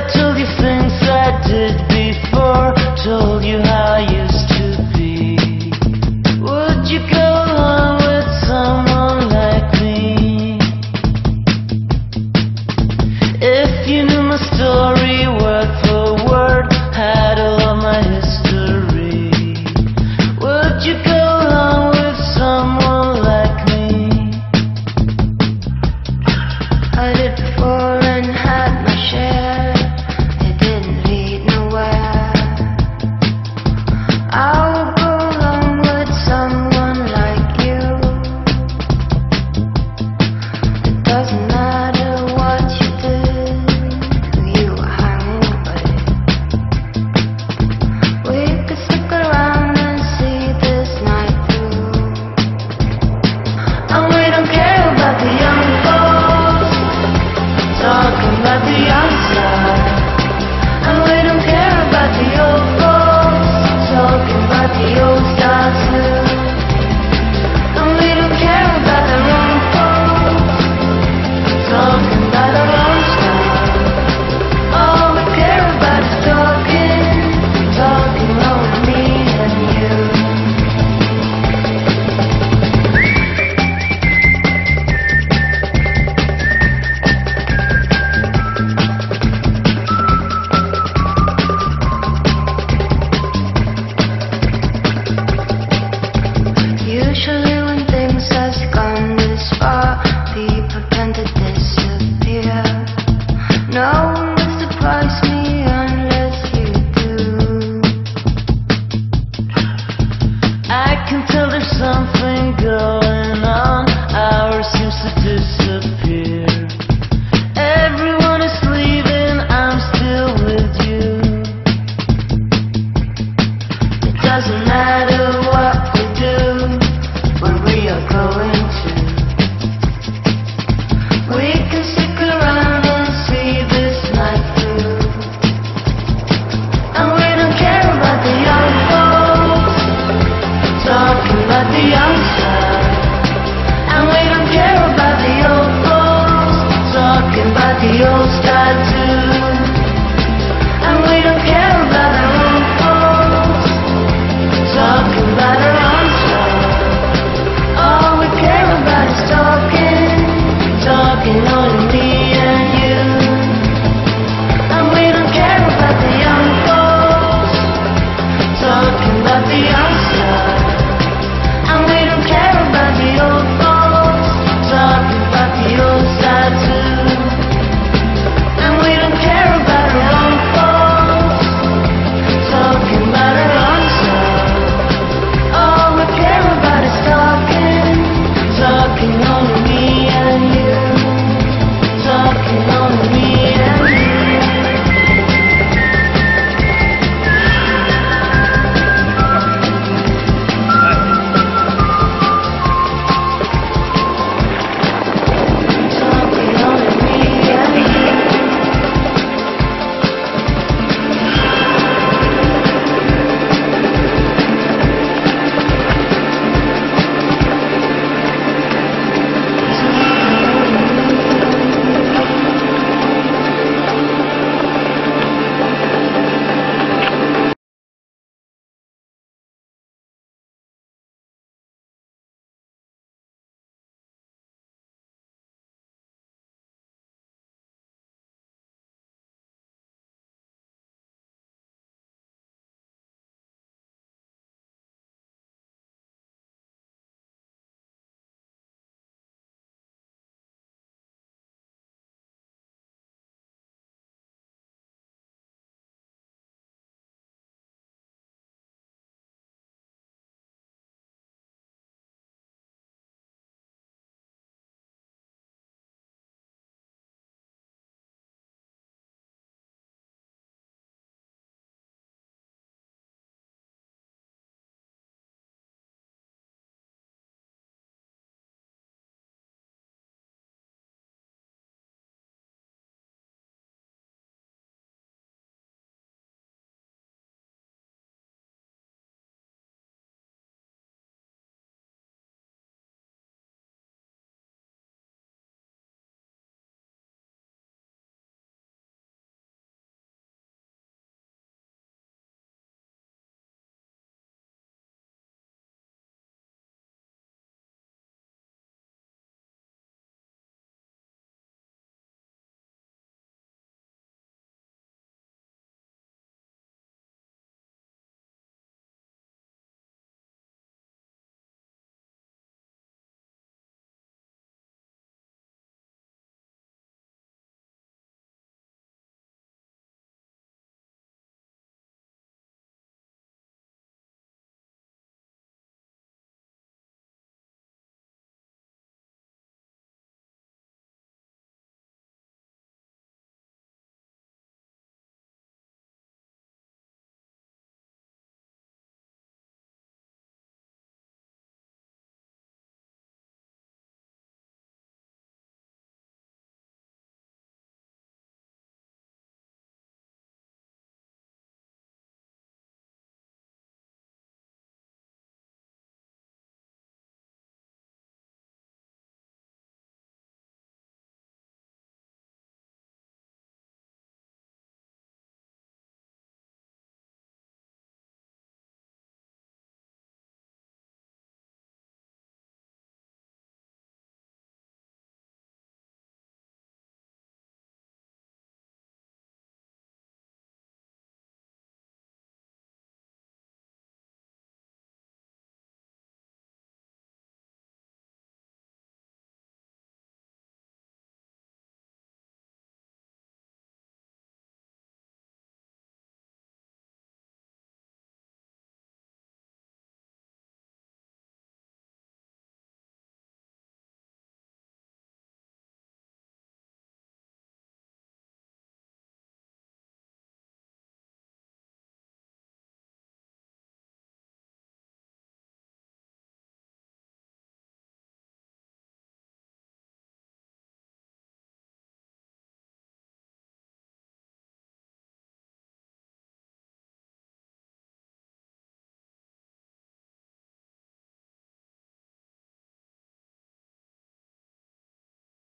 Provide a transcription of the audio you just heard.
told you things I did before, told you how I used to be. Would you go along with someone like me? If you knew my story word for word, had all of my history, would you go along with someone like me? I did before and had my share. It didn't lead nowhere. I would go along with someone like you. It doesn't matter what you did, who you were hanging with. We could stick around and see this night through. And we don't care about the young folks talking about the outside, and we don't care about the old folks talking about the old style too, and we don't care about the wrong folks talking about our own style. All we care about is talking over me and you. Usually when things have gone this far, people tend to disappear. No one will surprise me unless you do. I can tell there's something going on, ours seems to disappear.